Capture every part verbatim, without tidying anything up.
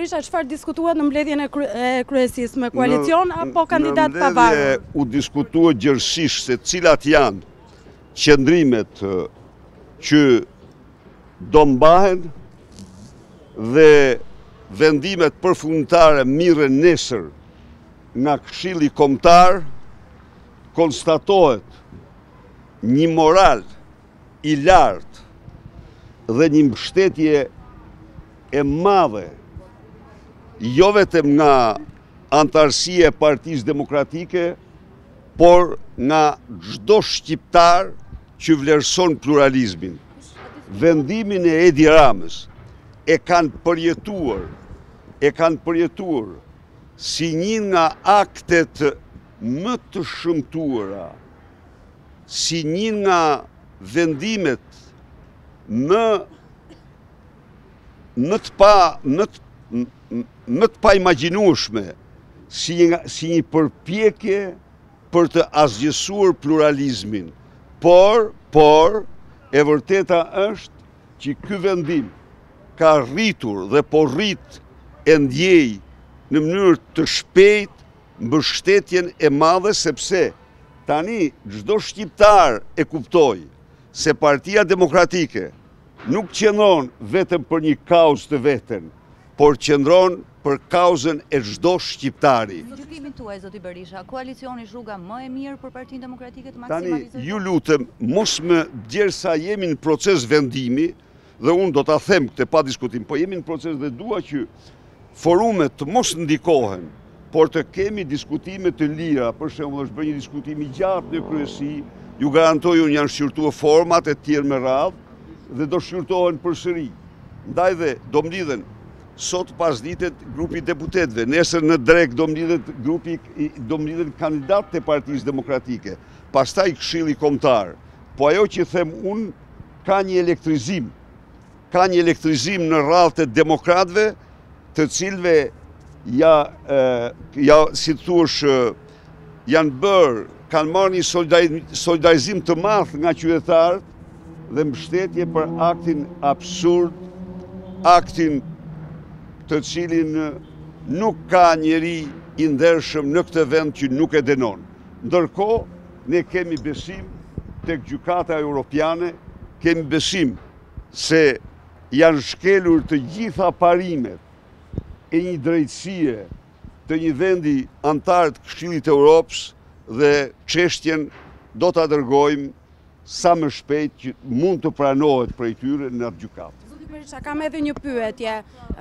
Berisha, çfarë diskutuat në mbledhjen e kryesisë, me koalicion apo kandidat pavarur? Në mbledhje u diskutuat gjërësisht se cilat janë qëndrimet që do mbahen dhe vendimet përfundimtare mirën nesër nga Këshilli Kombëtar. Konstatohet një moral i lartë dhe një mbështetje e madhe, jo vetëm nga antarësia e Partisë Demokratike, por nga çdo shqiptar që vlerëson pluralizmin. Vendimin e Edi Ramës e kanë përjetuar, e kanë përjetuar si një nga aktet më të shëmtuara, si një nga vendimet më më të pa më të, më të pa imagjinueshme, si një, si një përpjekje për të asgjësuar pluralizmin. Por, por, e vërteta është që ky vendim ka rritur dhe po rrit e ndjej në mënyrë të shpejtë mbështetjen e madhe, sepse tani çdo shqiptar e kuptoi se Partia Demokratike nuk qëndron vetëm për një kauzë të veten, por qëndron për kauzën e çdo shqiptari. Në gjykimin tuaj, zoti Berisha, koalicioni është rruga më e mirë për Partinë Demokratike të maksimalizojë? Tani, ju lutem, mos më djersa jemi në proces vendimi, dhe unë do ta them këtë pa diskutim, po jemi në proces dhe dua që forumet të mos ndikohen, por të kemi diskutime të lira. Për shembull, është bërë një diskutim i gjatë në kryesi, ju garantoj unë janë shqyrtuar format e tjerë me radhë dhe do shqyrtohen përsëri. Ndaj dhe do mlidhen sot pasditet grupi deputetëve, nesër në drek do mlidhet grupi, do mlidhen kandidatët e Partisë Demokratike, pastaj Këshilli Kombëtar. Po ajo që them unë, ka një elektrizim, ka një elektrizim në radhët e demokratëve, të cilëve ja, ja si të thuash, janë bërë, kanë marrë një solidarizim të madh nga qytetarët dhe mbështetje për aktin absurd, aktin të cilin nuk ka njeri i ndershëm në këtë vend që nuk e denon. Ndërkohë, ne kemi besim tek gjykata europiane, kemi besim se janë shkelur të gjitha parimet e një drejtësie të një vendi antar të Këshillit të Europës dhe çështjen do ta dërgojmë sa më shpejt që mund të pranohet prej tyre në atë gjykatë. Zoti Berisha, kam edhe një pyetje.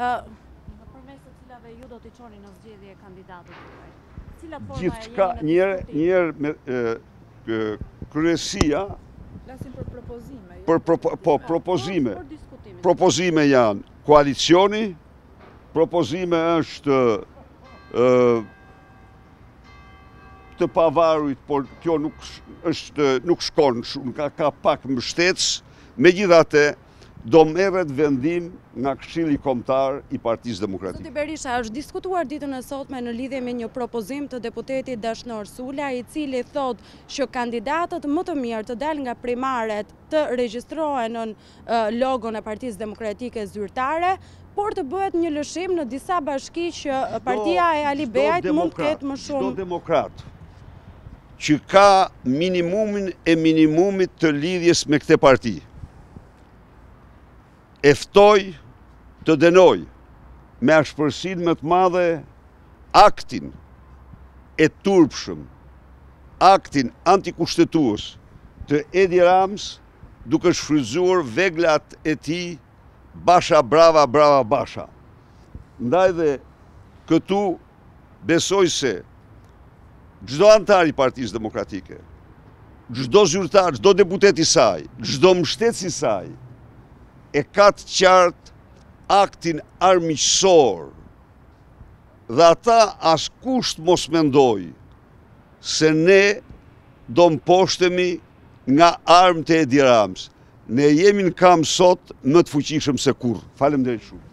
Përmes të cilave ju do të çoni në zgjedhje kandidatët tuaj? Cila forma e Gjithçka njëherë njëherë me kryesia flasim për propozime. Për propo, po propozime. Për diskutimin. Propozime janë koalicioni, propozime është ë të pavarurit, por kjo nuk është nuk shkon shumë, ka, ka pak mbështetës, megjithatë do merret vendim nga Këshilli Kombëtar i Partisë Demokratike. Zoti Berisha, është diskutuar ditën e sotme në lidhje me një propozim të deputetit Dashnor Sula, i cili thot që kandidatët më të mirë të dalë nga primaret të regjistrohen në uh, logon e Partisë Demokratike zyrtare, por të bëhet një lëshim në disa bashki që partia e Ali Beajt mund të ketë më shumë. Çdo demokrat që ka minimumin e minimumit të lidhjes me këtë parti, eftoj të denoj me ashpërsinë më të madhe aktin e turpshëm, aktin antikushtetues të Edi Ramës, duke shfrytzuar veglat e tij Basha brava brava Basha. Ndaj dhe këtu besoj se çdo antar i Partisë Demokratike, çdo zyrtar, çdo deputet i saj, çdo mbështetës i saj, e ka të qartë aktin armiqësor dhe ata askusht mos mendoj se ne do mposhtemi nga armët e Edi Ramës. Ne jemi në kam sot më të fuqishëm se kurrë. Faleminderit shumë.